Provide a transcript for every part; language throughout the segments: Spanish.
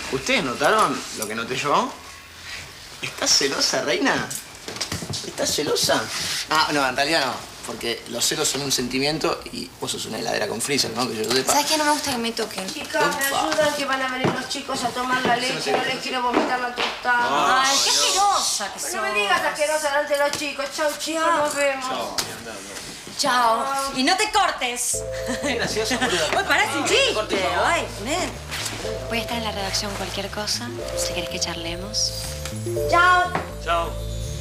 ¿Ustedes notaron lo que noté yo? ¿Estás celosa, reina? ¿Estás celosa? Ah, no, en realidad no. Porque los celos son un sentimiento y vos sos una heladera con freezer, ¿no? Que yo sepa. ¿Sabes qué? No me gusta que me toquen. Chicas, me ayudan que van a venir los chicos a tomar la leche. No les quiero vomitar la tostada. Ay, qué asquerosa que sos. No me digas asquerosa delante de los chicos. Chau, chicos, nos vemos. Chao. Y no te cortes. Qué gracioso, boludo. Uy, pará, sin chiste. Ay, nen. Voy a estar en la redacción cualquier cosa, si querés que charlemos. Chao. Chao.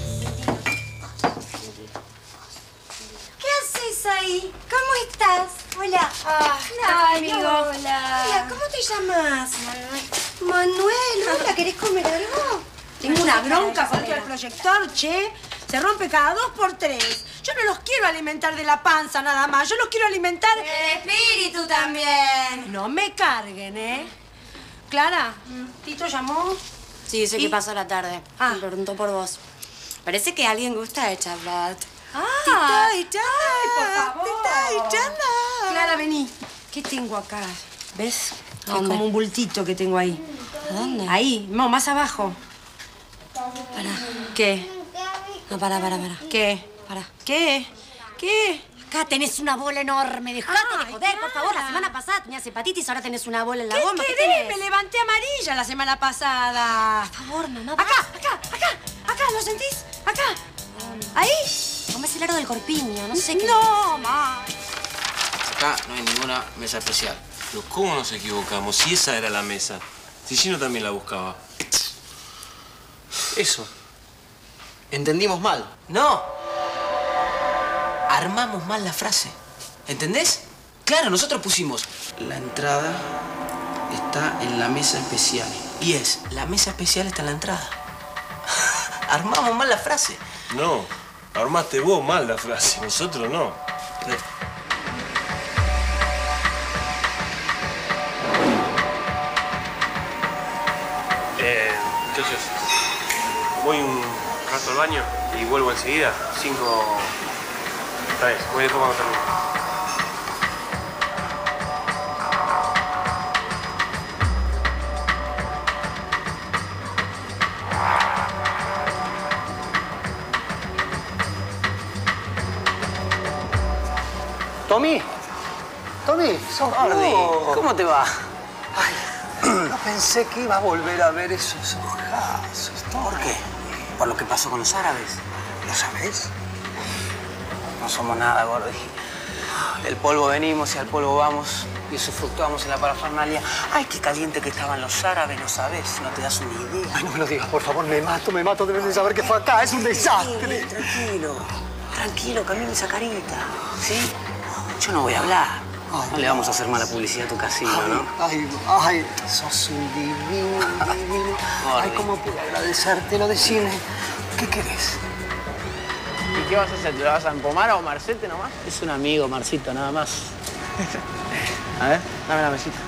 ¿Qué haces ahí? ¿Cómo estás? Hola. Hola, amigo. Hola. Hola, ¿cómo te llamas? Manuel. Hola, ¿querés comer algo? Tengo una bronca contra el proyector, che. Se rompe cada 2 por 3. Yo no los quiero alimentar de la panza nada más. Yo los quiero alimentar... El espíritu también. No me carguen, ¿eh? Clara, ¿Tito llamó? Sí, sé que pasó la tarde. Me preguntó por vos. Parece que alguien gusta de Charlotte. Tita, por favor. Tita. Clara, vení. ¿Qué tengo acá? ¿Ves? Es como un bultito que tengo ahí. ¿A dónde? Ahí, no, más abajo. Pará. ¿Qué? No, pará. ¿Qué? Pará. ¿Qué? ¿Qué? Acá tenés una bola enorme. Dejate de joder, por favor. La semana pasada tenías hepatitis, ahora tenés una bola en la goma. ¿Qué ¿Qué tenés? Me levanté amarilla la semana pasada. Por favor, mamá. Acá, ¿lo sentís? Acá. ¿Ahí? ¿Cómo es el aro del corpiño? No sé qué. No, ma. Acá no hay ninguna mesa especial. Pero ¿cómo nos equivocamos? Si esa era la mesa. Si Gino también la buscaba. Eso. Entendimos mal. No. Armamos mal la frase. ¿Entendés? Claro, nosotros pusimos... La entrada está en la mesa especial. Y es, la mesa especial está en la entrada. Armamos mal la frase. No. Armaste vos mal la frase. Nosotros no. Muchachos, voy un rato al baño y vuelvo enseguida. 5... Está bien, voy después cuando termine. Tommy, sos Gordi, ¿cómo te va? No pensé que iba a volver a ver esos ojazos. ¿Por qué? ¿Por lo que pasó con los árabes? ¿Lo sabés? No somos nada, Gordi. Del polvo venimos y al polvo vamos. Y eso fluctuamos en la parafernalia. Ay, qué caliente que estaban los árabes, no sabes, no te das una idea. Ay, no me lo digas, por favor, me mato. Debes de saber que fue acá, es un desastre. Tranquilo, camina esa carita, ¿sí? Yo no voy a hablar. No le vamos a hacer mala publicidad a tu casino, ¿no? Ay, sos un divino. Ay, ¿cómo puedo agradecértelo? Decime, ¿qué querés? ¿Y qué vas a hacer? ¿Te lo vas a empomar o Marcete nomás? Es un amigo, Marcito, nada más. A ver, dame la mesita.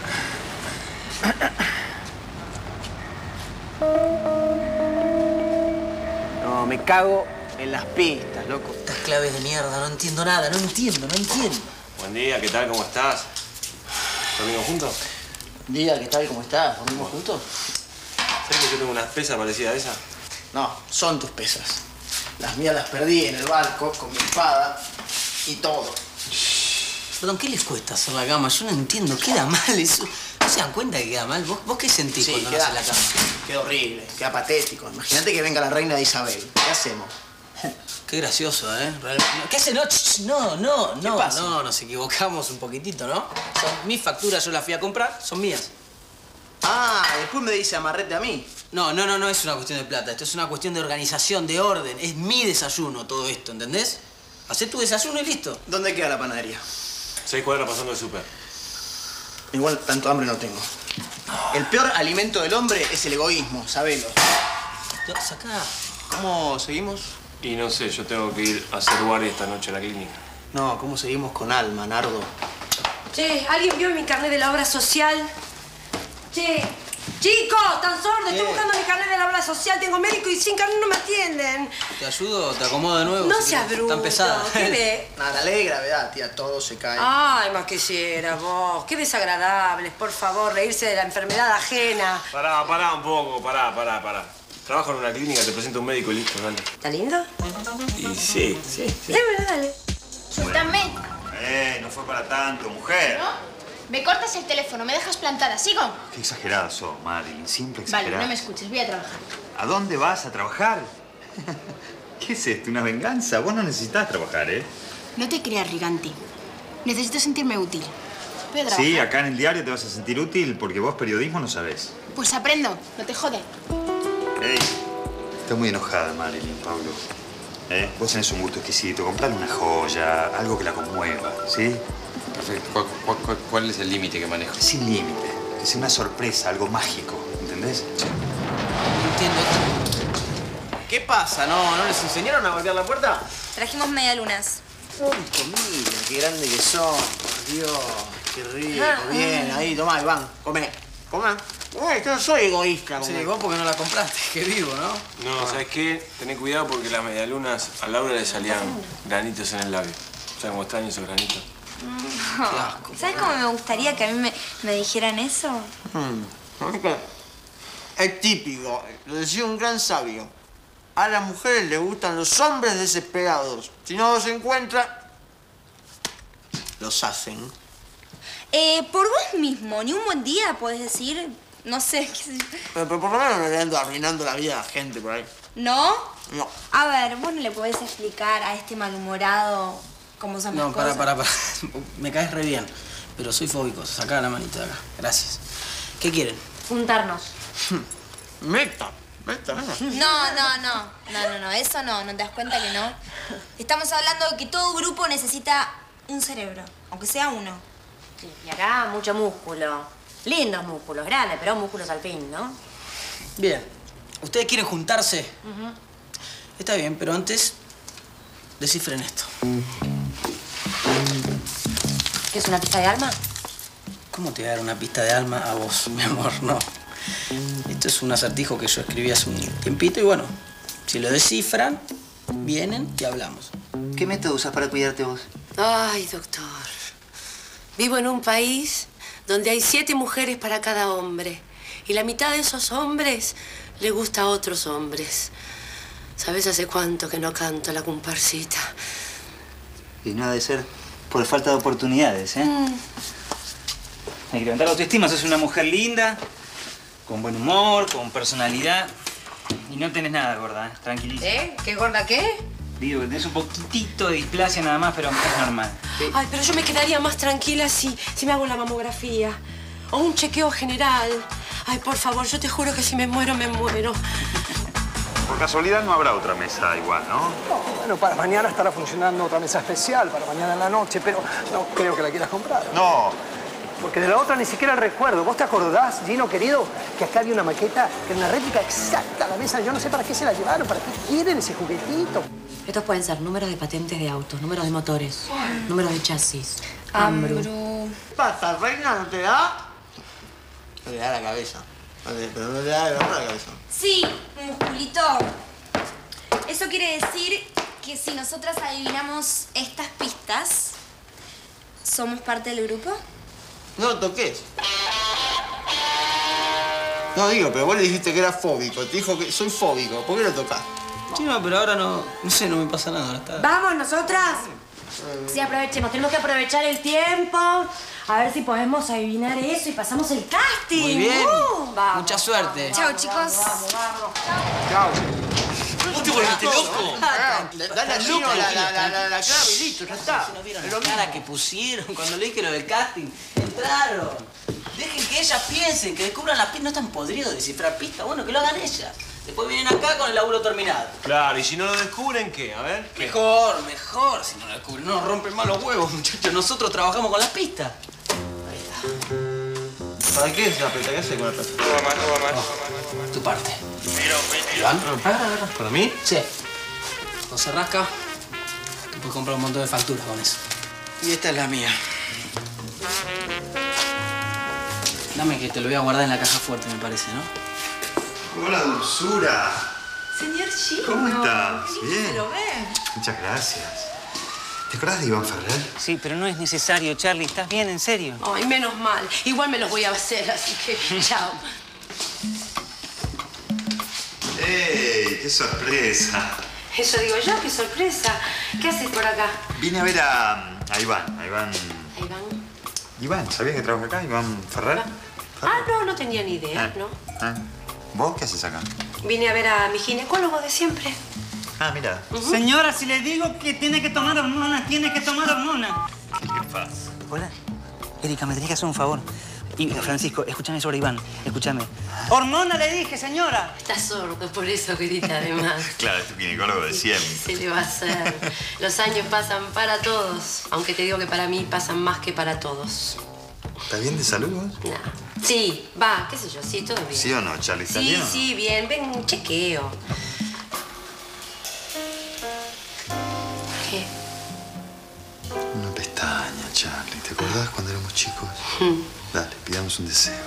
No, me cago en las pistas, loco. Estas claves de mierda, no entiendo nada, no entiendo. Buen día, ¿qué tal? ¿Cómo estás? ¿Dormimos juntos? Día, ¿qué tal? ¿Cómo estás? ¿Dormimos juntos? ¿Sabes que yo tengo unas pesas parecidas a esas? No, son tus pesas. Las mías las perdí en el barco con mi espada y todo. Perdón, ¿qué les cuesta hacer la cama? Yo no entiendo, queda mal eso. ¿No se dan cuenta que queda mal? ¿Vos qué sentís cuando no haces la cama? Queda horrible, queda patético. Imagínate que venga la reina de Isabel. ¿Qué hacemos? Qué gracioso, ¿eh? ¿Qué hace? No. ¿Qué pasa? No, nos equivocamos un poquitito, ¿no? Son mis facturas, yo las fui a comprar, son mías. Ah, después me dice amarrete a mí. No es una cuestión de plata. Esto es una cuestión de organización, de orden. Es mi desayuno todo esto, ¿entendés? Hacé tu desayuno y listo. ¿Dónde queda la panadería? 6 cuadras pasando el súper. Igual tanto hambre no tengo. El peor alimento del hombre es el egoísmo, sabelo. Sacá. ¿Cómo seguimos? Y no sé, yo tengo que ir a hacer guardia esta noche a la clínica. No, ¿cómo seguimos con Alma, Nardo? Che, ¿alguien vio mi carnet de la obra social? Che, Chicos, tan sordos. Estoy buscando mi carnet de la obra social. Tengo médico y sin carnet no me atienden. ¿Te ayudo o te acomodo de nuevo? No seas bruto. Tan pesada. ¿Qué ves? Nada, la ley de gravedad, tía. Todo se cae. Ay, más quisiera vos. Qué desagradables, por favor. Reírse de la enfermedad ajena. Pará un poco, pará. Trabajo en una clínica, te presento un médico y listo, dale. ¿Está lindo? Y sí. Bueno, dale. Suéltame. No fue para tanto, mujer. ¿No? Me cortas el teléfono, me dejas plantada. ¿Sigo? Qué exagerada sos, Marilyn. Siempre exagerada. Vale, no me escuches, voy a trabajar. ¿A dónde vas? ¿A trabajar? ¿Qué es esto? ¿Una venganza? Vos no necesitas trabajar, ¿eh? No te creas, Riganti. Necesito sentirme útil. Voy a trabajar. Sí, acá en el diario te vas a sentir útil porque vos periodismo no sabés. Pues aprendo, no te jode. Ey, estás muy enojada, Marilyn, Pablo. Vos tenés un gusto exquisito. Comprale una joya, algo que la conmueva, ¿sí? Perfecto. ¿Cuál es el límite que manejo? Sin límite. Que sea una sorpresa, algo mágico, ¿entendés? No entiendo. ¿Qué pasa? ¿No les enseñaron a golpear la puerta? Trajimos medialunas. Uy, comida, qué grande que son. Por Dios, qué rico. Bien, ahí, tomá, Iván. Comé. Yo soy egoísta. Sí, vos porque no la compraste, que vivo, ¿no? No, ¿sabes qué? Tené cuidado porque las medialunas a Laura le salían granitos en el labio. ¿Sabes cómo extraño esos granitos? ¿Sabes cómo me gustaría que a mí me dijeran eso? Es típico, lo decía un gran sabio. A las mujeres les gustan los hombres desesperados. Si no los encuentran, los hacen. Por vos mismo, ni un buen día podés decir, no sé, qué sé yo. Pero por lo menos no le ando arruinando la vida a la gente por ahí. ¿No? No. A ver, vos no le podés explicar a este malhumorado cómo son las cosas. Para. Me caes re bien, pero soy fóbico. Sacá la manita de acá. Gracias. ¿Qué quieren? Juntarnos. Meta. No, eso no te das cuenta que no. Estamos hablando de que todo grupo necesita un cerebro, aunque sea uno. Sí, y acá mucho músculo. Lindos músculos, grandes, pero músculos al fin, ¿no? Bien. ¿Ustedes quieren juntarse? Está bien, pero antes descifren esto. ¿Qué es una pista de alma? ¿Cómo te voy a dar una pista de alma a vos, mi amor? No. Esto es un acertijo que yo escribí hace un tiempito y bueno, si lo descifran, vienen y hablamos. ¿Qué método usas para cuidarte vos? Ay, doctor. Vivo en un país donde hay 7 mujeres para cada hombre. Y la mitad de esos hombres le gusta a otros hombres. ¿Sabes hace cuánto que no canto la comparsita? Y no ha de ser por falta de oportunidades, ¿eh? Hay que levantar la autoestima. Sos una mujer linda, con buen humor, con personalidad. Y no tenés nada, gorda, ¿eh? Tranquilísima. ¿Qué gorda qué? Digo que tenés un poquitito de displasia nada más, pero es normal. ¿Sí? Ay, pero yo me quedaría más tranquila si me hago la mamografía. O un chequeo general. Ay, por favor, yo te juro que si me muero, me muero. Por casualidad no habrá otra mesa igual, ¿no? Bueno, para mañana estará funcionando otra mesa especial, para mañana en la noche, pero no creo que la quieras comprar. No. Porque de la otra ni siquiera recuerdo. ¿Vos te acordás, Gino, querido, que acá había una maqueta que era una réplica exacta a la mesa? Yo no sé para qué se la llevaron, para qué quieren ese juguetito. Estos pueden ser números de patentes de autos, números de motores, números de chasis. Ambru. ¿Qué pasa, reina? ¿No te da? No le da la cabeza. Pero no le da la cabeza. Sí, musculito. Eso quiere decir que si nosotras adivinamos estas pistas, ¿somos parte del grupo? No lo toques. No, digo, pero vos le dijiste que era fóbico. Te dijo que soy fóbico. ¿Por qué lo tocás? Sí, no, pero ahora no sé, no me pasa nada. Ahora está... ¡Vamos, nosotras! Sí, aprovechemos. Tenemos que aprovechar el tiempo. A ver si podemos adivinar eso y pasamos el casting. Muy bien. Vamos. Mucha suerte. Chao, chicos. Chao. ¿Vos te volviste loco? Dale al Gino la clave y listo, ya está. ¿No vieron la cara que pusieron cuando le dije lo del casting? Entraron. Dejen que ellas piensen, que descubran las pistas. No están podridos de descifrar pistas. Bueno, que lo hagan ellas. Después vienen acá con el laburo terminado. Claro, y si no lo descubren, ¿qué? A ver, ¿qué? Mejor. Si no lo descubren, no nos rompen más los huevos, muchachos. Nosotros trabajamos con las pistas. ¿Para qué es la plata? ¿Qué hace con la plata? No va más. Tu parte. ¿Iván? ¿Para mí? Sí. José Rasca, te puedes comprar un montón de facturas con eso. Y esta es la mía. Dame que te lo voy a guardar en la caja fuerte, me parece, ¿no? Hola, dulzura. Señor Gino. ¿Cómo estás? Qué Bien. se lo ve. Muchas gracias. ¿Te acordás de Iván Ferrer? Sí, pero no es necesario, Charlie. ¿Estás bien, en serio? Ay, menos mal. Igual me los voy a hacer, así que chao. ¡Ey! ¡Qué sorpresa! Eso digo yo, qué sorpresa. ¿Qué haces por acá? Vine a ver a Iván. Iván. Iván, ¿sabías que trabaja acá? ¿Iván Ferrer? Ah, no tenía ni idea, ¿no? ¿Vos qué haces acá? Vine a ver a mi ginecólogo de siempre. Ah, mira. Señora, si le digo que tiene que tomar hormonas, tiene que tomar hormonas. ¿Qué pasa? Hola. Erika, me tenés que hacer un favor. Y, Francisco, escúchame sobre Iván. Escúchame. ¡Hormona le dije, señora! Está sordo, por eso grita además. Claro, es tu ginecólogo de siempre. ¿Qué se le va a hacer? Los años pasan para todos. Aunque te digo que para mí pasan más que para todos. ¿Estás bien de salud vos? Nah. Sí, va, qué sé yo, sí, todo bien. ¿Sí o no, Charlie? ¿Estás Sí, bien o no? sí, bien. Ven, chequeo. ¿Qué? Una pestaña, Charlie. ¿Te acordás cuando éramos chicos? Dale, pidamos un deseo.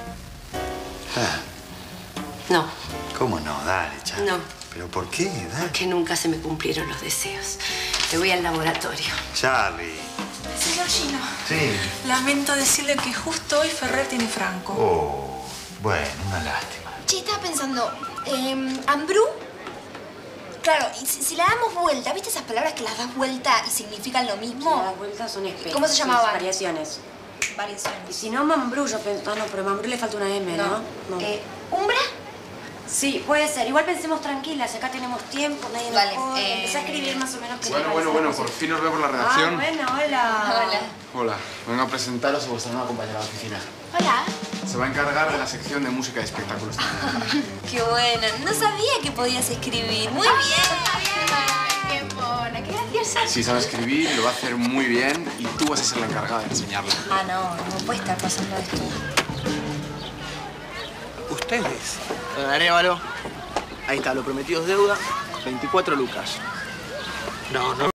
No. ¿Cómo no? Dale, Charlie. No. ¿Pero por qué? Dale. Porque nunca se me cumplieron los deseos. Me voy al laboratorio. Charlie. Señor Gino, Sí. lamento decirle que justo hoy Ferrer tiene franco. Oh, bueno, una lástima. Che, estaba pensando, Ambrú. Claro, y si le damos vuelta, ¿viste esas palabras que las das vuelta y significan lo mismo? Las vueltas son especies. ¿Cómo se llamaban? Variaciones. Variaciones. Y si no, Mambrú, yo pensé... Ah, no, pero a Mambrú le falta una M, ¿no? ¿Umbra? Sí, puede ser. Igual pensemos tranquilas, acá tenemos tiempo, nadie nos Vale, jode. Empecé a escribir más o menos qué Bueno, por fin os veo por la redacción. Ah, bueno, hola. Hola. Hola, vengo a presentaros a vuestra nueva compañera de oficina. Hola. Se va a encargar de la sección de música y espectáculos también. Qué bueno. No sabía que podías escribir. Muy bien. ¡Qué mona! ¡Qué graciosa! Sí, sabe escribir, lo va a hacer muy bien y tú vas a ser la encargada de enseñarla. Ah, no puede estar pasando esto. ¿Ustedes? Don Arévalo. Ahí está, lo prometido es deuda. 24 lucas. No,